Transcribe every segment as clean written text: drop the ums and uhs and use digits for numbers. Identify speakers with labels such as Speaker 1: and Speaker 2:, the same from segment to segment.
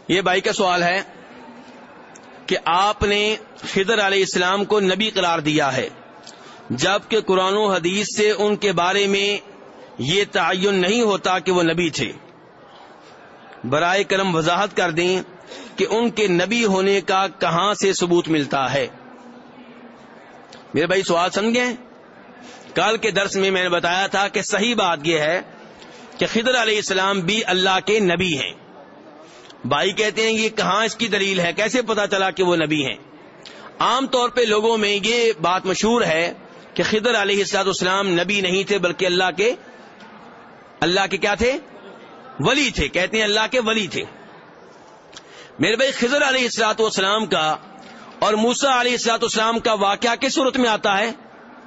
Speaker 1: یہ بھائی کا سوال ہے کہ آپ نے خضر علیہ السلام کو نبی قرار دیا ہے جبکہ قرآن و حدیث سے ان کے بارے میں یہ تعین نہیں ہوتا کہ وہ نبی تھے. برائے کرم وضاحت کر دیں کہ ان کے نبی ہونے کا کہاں سے ثبوت ملتا ہے. میرے بھائی سوال سمجھیں. کل کے درس میں نے بتایا تھا کہ صحیح بات یہ ہے کہ خضر علیہ السلام بھی اللہ کے نبی ہیں. بھائی کہتے ہیں یہ کہاں اس کی دلیل ہے, کیسے پتا چلا کہ وہ نبی ہیں. عام طور پہ لوگوں میں یہ بات مشہور ہے کہ خضر علیہ السلام نبی نہیں تھے بلکہ اللہ کے کیا تھے, ولی تھے. کہتے ہیں اللہ کے ولی تھے. میرے بھائی خضر علیہ السلام کا اور موسیٰ علیہ السلام کا واقعہ کس صورت میں آتا ہے؟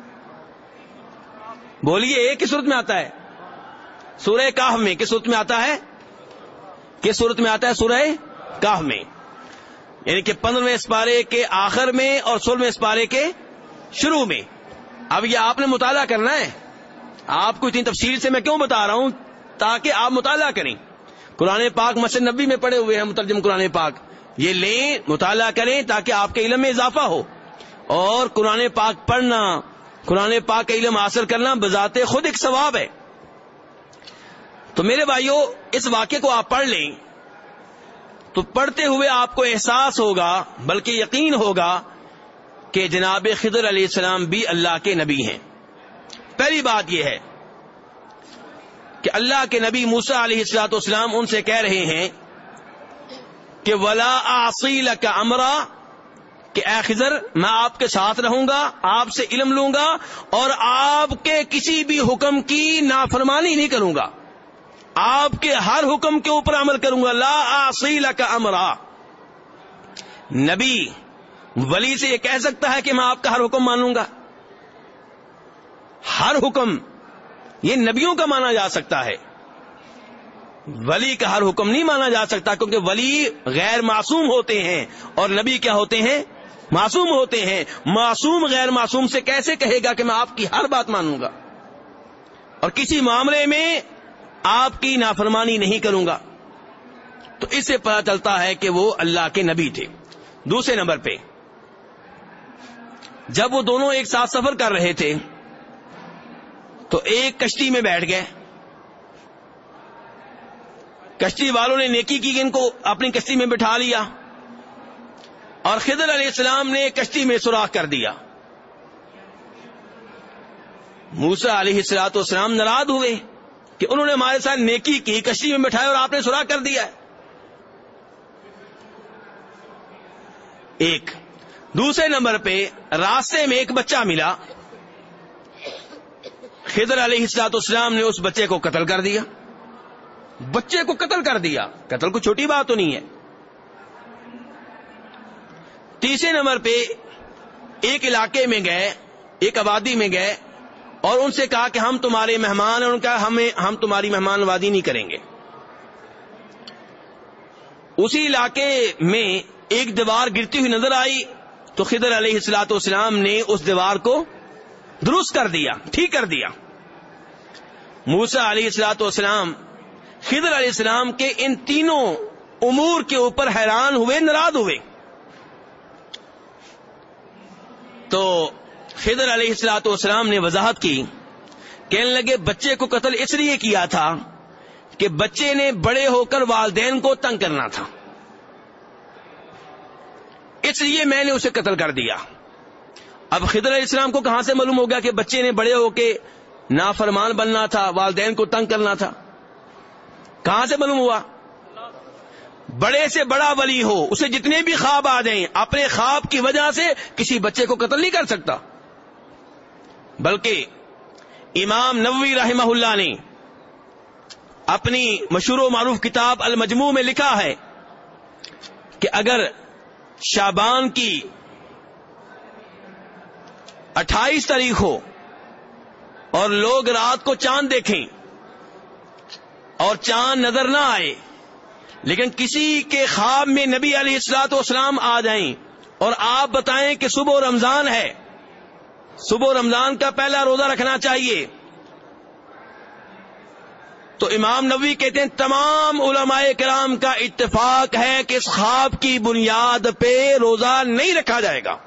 Speaker 1: بولیے, ایک کس صورت میں آتا ہے؟ سورہ کہف میں. کس صورت میں آتا ہے؟ کس صورت میں آتا ہے؟ سورہ کہف میں, یعنی کہ 15ویں سپارے کے آخر میں اور 16ویں سپارے کے شروع میں. اب یہ آپ نے مطالعہ کرنا ہے. آپ کو اتنی تفصیل سے میں کیوں بتا رہا ہوں؟ تاکہ آپ مطالعہ کریں. قرآن پاک مسجد نبی میں پڑھے ہوئے ہیں مترجم قرآن پاک, یہ لیں مطالعہ کریں تاکہ آپ کے علم میں اضافہ ہو. اور قرآن پاک پڑھنا, قرآن پاک کا علم حاصل کرنا بذات خود ایک ثواب ہے. تو میرے بھائیوں, اس واقعے کو آپ پڑھ لیں تو پڑھتے ہوئے آپ کو احساس ہوگا بلکہ یقین ہوگا کہ جناب خضر علیہ السلام بھی اللہ کے نبی ہیں. پہلی بات یہ ہے کہ اللہ کے نبی موسیٰ علیہ السلام ان سے کہہ رہے ہیں کہ وَلَا أَعْصِي لَكَ أَمْرًا, کہ اے خضر میں آپ کے ساتھ رہوں گا, آپ سے علم لوں گا اور آپ کے کسی بھی حکم کی نافرمانی نہیں کروں گا, آپ کے ہر حکم کے اوپر عمل کروں گا. لا أَعْصِي لَكَ أَمْرًا. نبی ولی سے یہ کہہ سکتا ہے کہ میں آپ کا ہر حکم مانوں گا؟ ہر حکم یہ نبیوں کا مانا جا سکتا ہے, ولی کا ہر حکم نہیں مانا جا سکتا, کیونکہ ولی غیر معصوم ہوتے ہیں اور نبی کیا ہوتے ہیں؟ معصوم ہوتے ہیں. معصوم غیر معصوم سے کیسے کہے گا کہ میں آپ کی ہر بات مانوں گا اور کسی معاملے میں آپ کی نافرمانی نہیں کروں گا؟ تو اس سے پتہ چلتا ہے کہ وہ اللہ کے نبی تھے. دوسرے نمبر پہ, جب وہ دونوں ایک ساتھ سفر کر رہے تھے تو ایک کشتی میں بیٹھ گئے. کشتی والوں نے نیکی کی کہ ان کو اپنی کشتی میں بٹھا لیا, اور خضر علیہ السلام نے کشتی میں سوراخ کر دیا. موسیٰ علیہ السلام ناراض ہوئے کہ انہوں نے ہمارے ساتھ نیکی کی, کشتی میں بٹھایا اور آپ نے سوراخ کر دیا ہے. ایک. دوسرے نمبر پہ راستے میں ایک بچہ ملا, خضر علیہ السلام نے اس بچے کو قتل کر دیا. بچے کو قتل کر دیا, قتل کو چھوٹی بات تو نہیں ہے. تیسرے نمبر پہ ایک علاقے میں گئے, ایک آبادی میں گئے اور ان سے کہا کہ ہم تمہارے مہمان ہیں. ان کا ہم تمہاری مہمان نوازی نہیں کریں گے. اسی علاقے میں ایک دیوار گرتی ہوئی نظر آئی تو خضر علیہ السلام نے اس دیوار کو درست کر دیا, ٹھیک کر دیا. موسیٰ علیہ السلام خضر علیہ السلام کے ان تینوں امور کے اوپر حیران ہوئے, ناراض ہوئے. تو خضر علیہ السلام نے وضاحت کی, کہنے لگے بچے کو قتل اس لیے کیا تھا کہ بچے نے بڑے ہو کر والدین کو تنگ کرنا تھا, اس لیے میں نے اسے قتل کر دیا. اب خضر علیہ السلام کو کہاں سے معلوم ہو گیا کہ بچے نے بڑے ہو کے نافرمان بننا تھا, والدین کو تنگ کرنا تھا؟ کہاں سے معلوم ہوا؟ بڑے سے بڑا ولی ہو, اسے جتنے بھی خواب آ جائیں, اپنے خواب کی وجہ سے کسی بچے کو قتل نہیں کر سکتا. بلکہ امام نووی رحمہ اللہ نے اپنی مشہور و معروف کتاب المجموع میں لکھا ہے کہ اگر شعبان کی 28 تاریخ ہو اور لوگ رات کو چاند دیکھیں اور چاند نظر نہ آئے, لیکن کسی کے خواب میں نبی علیہ السلام آ جائیں اور آپ بتائیں کہ صبح رمضان ہے, صبح رمضان کا پہلا روزہ رکھنا چاہیے, تو امام نووی کہتے ہیں تمام علماء کرام کا اتفاق ہے کہ اس خواب کی بنیاد پہ روزہ نہیں رکھا جائے گا،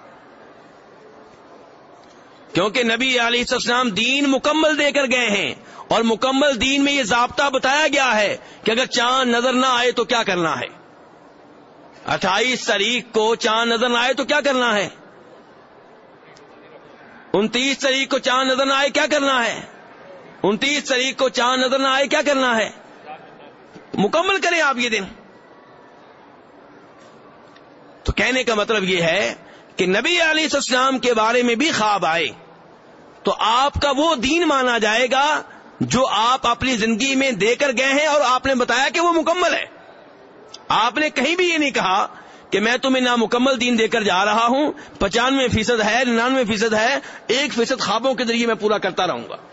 Speaker 1: کیونکہ نبی علیہ السلام دین مکمل دے کر گئے ہیں، اور مکمل دین میں یہ ضابطہ بتایا گیا ہے کہ اگر چاند نظر نہ آئے تو کیا کرنا ہے۔ 28 تاریخ کو چاند نظر نہ آئے تو کیا کرنا ہے، 29 تاریخ کو چاند نظر نہ آئے کیا کرنا ہے، 29 تاریخ کو چاند نظر نہ آئے کیا کرنا ہے، مکمل کریں آپ یہ دن۔ تو کہنے کا مطلب یہ ہے کہ نبی علیہ السلام کے بارے میں بھی خواب آئے تو آپ کا وہ دین مانا جائے گا جو آپ اپنی زندگی میں دے کر گئے ہیں، اور آپ نے بتایا کہ وہ مکمل ہے۔ آپ نے کہیں بھی یہ نہیں کہا کہ میں تمہیں نامکمل دین دے کر جا رہا ہوں، 95% ہے، 99% ہے، 1% خوابوں کے ذریعے میں پورا کرتا رہوں گا۔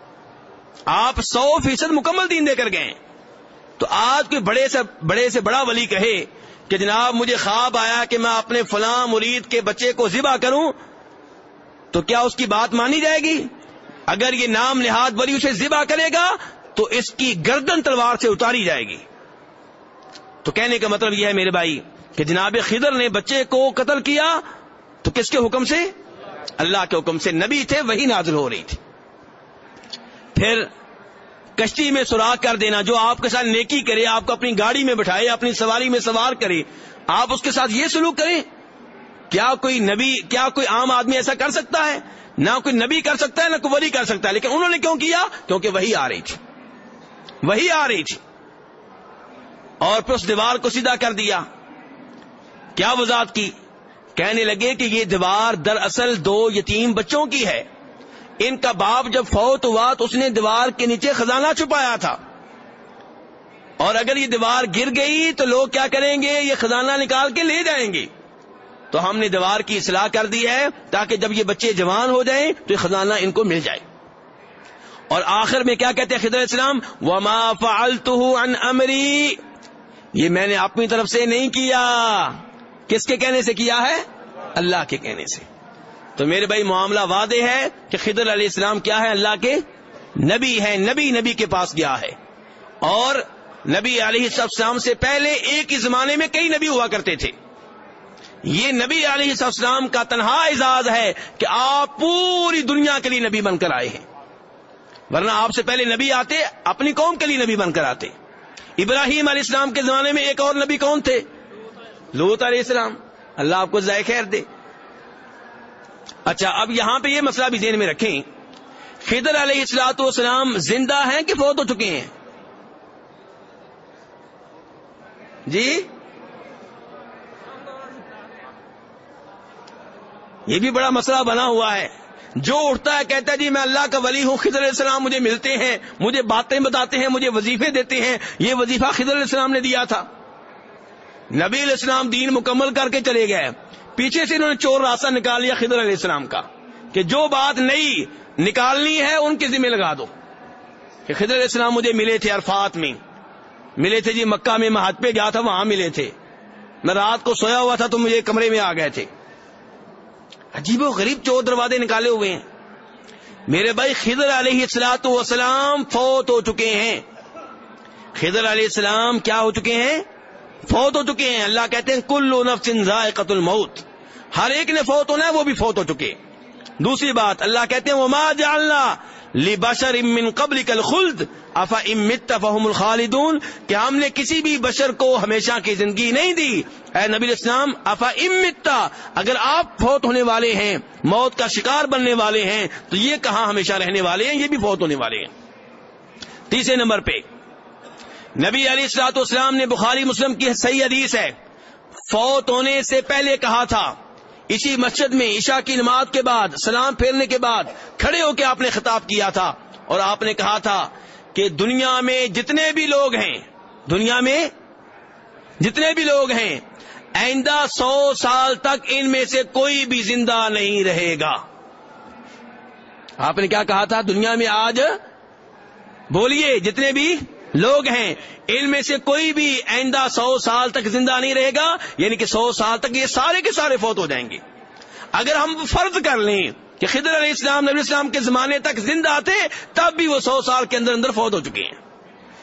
Speaker 1: آپ 100% مکمل دین دے کر گئے ہیں۔ تو آج کوئی بڑے سے بڑا ولی کہے کہ جناب مجھے خواب آیا کہ میں اپنے فلاں مرید کے بچے کو ذبح کروں، تو کیا اس کی بات مانی جائے گی؟ اگر یہ نام نہاد ولی اسے ذبح کرے گا تو اس کی گردن تلوار سے اتاری جائے گی۔ تو کہنے کا مطلب یہ ہے میرے بھائی کہ جناب خضر نے بچے کو قتل کیا تو کس کے حکم سے؟ اللہ کے حکم سے۔ نبی تھے، وہی نازل ہو رہی تھی۔ پھر کشتی میں سوراخ کر دینا، جو آپ کے ساتھ نیکی کرے، آپ کو اپنی گاڑی میں بٹھائے، اپنی سواری میں سوار کرے، آپ اس کے ساتھ یہ سلوک کریں؟ کیا کوئی عام آدمی ایسا کر سکتا ہے؟ نہ کوئی نبی کر سکتا ہے، نہ کوئی ولی کر سکتا ہے۔ لیکن انہوں نے کیوں کیا؟ کیونکہ وہی آ رہی تھی، وہی آ رہی تھی۔ اور پھر اس دیوار کو سیدھا کر دیا۔ کیا وضاحت کی؟ کہنے لگے کہ یہ دیوار دراصل 2 یتیم بچوں کی ہے، ان کا باپ جب فوت ہوا تو اس نے دیوار کے نیچے خزانہ چھپایا تھا، اور اگر یہ دیوار گر گئی تو لوگ کیا کریں گے؟ یہ خزانہ نکال کے لے جائیں گے۔ تو ہم نے دیوار کی اصلاح کر دی ہے تاکہ جب یہ بچے جوان ہو جائیں تو یہ خزانہ ان کو مل جائے۔ اور آخر میں کیا کہتے ہیں خضر علیہ السلام؟ وما فعلته عن امری، یہ میں نے اپنی طرف سے نہیں کیا۔ کس کے کہنے سے کیا ہے؟ اللہ کے کہنے سے۔ تو میرے بھائی معاملہ واضح ہے کہ خضر علیہ السلام کیا ہے؟ اللہ کے نبی ہیں، نبی کے پاس گیا ہے۔ اور نبی علیہ السلام سے پہلے ایک ہی زمانے میں کئی نبی ہوا کرتے تھے۔ یہ نبی علیہ السلام کا تنہا اعزاز ہے کہ آپ پوری دنیا کے لیے نبی بن کر آئے ہیں، ورنہ آپ سے پہلے نبی آتے اپنی قوم کے لیے نبی بن کر آتے۔ ابراہیم علیہ السلام کے زمانے میں ایک اور نبی کون تھے؟ لوط علیہ السلام۔ اللہ آپ کو جزائے خیر دے۔ اچھا، اب یہاں پہ یہ مسئلہ بھی ذہن میں رکھیں، خضر علیہ السلام زندہ ہیں کہ فوت ہو چکے ہیں؟ جی، یہ بھی بڑا مسئلہ بنا ہوا ہے۔ جو اٹھتا ہے کہتا ہے جی میں اللہ کا ولی ہوں، خضر علیہ السلام مجھے ملتے ہیں، مجھے باتیں بتاتے ہیں، مجھے وظیفے دیتے ہیں۔ یہ وظیفہ خضر علیہ السلام نے دیا تھا۔ نبی علیہ السلام دین مکمل کر کے چلے گئے، پیچھے سے انہوں نے چور راستہ نکال لیا خضر علیہ السلام کا کہ جو بات نئی نکالنی ہے ان کے ذمہ لگا دو۔ کہ خضر علیہ السلام مجھے ملے تھے عرفات میں، ملے تھے جی مکہ میں، میں حج پہ گیا تھا وہاں ملے تھے، میں رات کو سویا ہوا تھا تو مجھے کمرے میں آ گئے تھے۔ عجیب و غریب چور دروازے نکالے ہوئے ہیں۔ میرے بھائی خضر علیہ السلام فوت ہو چکے ہیں۔ خضر علیہ السلام کیا ہو چکے ہیں؟ فوت ہو چکے ہیں۔ اللہ کہتے ہیں کل نفس ذائقۃ الموت، ہر ایک نے فوت ہونا ہے، وہ بھی فوت ہو چکے۔ دوسری بات اللہ کہتے ہیں وما جعلنا لبشر من قبلک الخلد افإن مت فهم الخالدون، کہ ہم نے کسی بھی بشر کو ہمیشہ کی زندگی نہیں دی۔ اے نبی علیہ السلام افإن مت، اگر آپ فوت ہونے والے ہیں، موت کا شکار بننے والے ہیں، تو یہ کہاں ہمیشہ رہنے والے ہیں، یہ بھی فوت ہونے والے ہیں۔ تیسرے نمبر پہ نبی علیہ الصلوۃ والسلام نے بخاری مسلم کی صحیح حدیث ہے، فوت ہونے سے پہلے کہا تھا، اسی مسجد میں عشاء کی نماز کے بعد سلام پھیرنے کے بعد کھڑے ہو کے آپ نے خطاب کیا تھا، اور آپ نے کہا تھا کہ دنیا میں جتنے بھی لوگ ہیں، دنیا میں جتنے بھی لوگ ہیں، آئندہ 100 سال تک ان میں سے کوئی بھی زندہ نہیں رہے گا۔ آپ نے کیا کہا تھا؟ دنیا میں آج بولیے جتنے بھی لوگ ہیں ان میں سے کوئی بھی آئندہ 100 سال تک زندہ نہیں رہے گا، یعنی کہ 100 سال تک یہ سارے کے سارے فوت ہو جائیں گے۔ اگر ہم فرض کر لیں کہ خضر علیہ السلام نبی السلام کے زمانے تک زندہ تھے، تب بھی وہ 100 سال کے اندر اندر فوت ہو چکے ہیں۔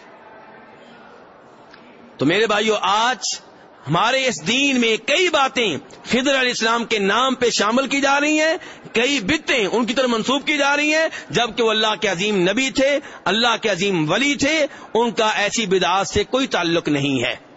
Speaker 1: تو میرے بھائیو، آج ہمارے اس دین میں کئی باتیں خضر علیہ السلام کے نام پہ شامل کی جا رہی ہیں، کئی بدعتیں ان کی طرف منسوب کی جا رہی ہیں، جبکہ وہ اللہ کے عظیم نبی تھے، اللہ کے عظیم ولی تھے، ان کا ایسی بدعات سے کوئی تعلق نہیں ہے۔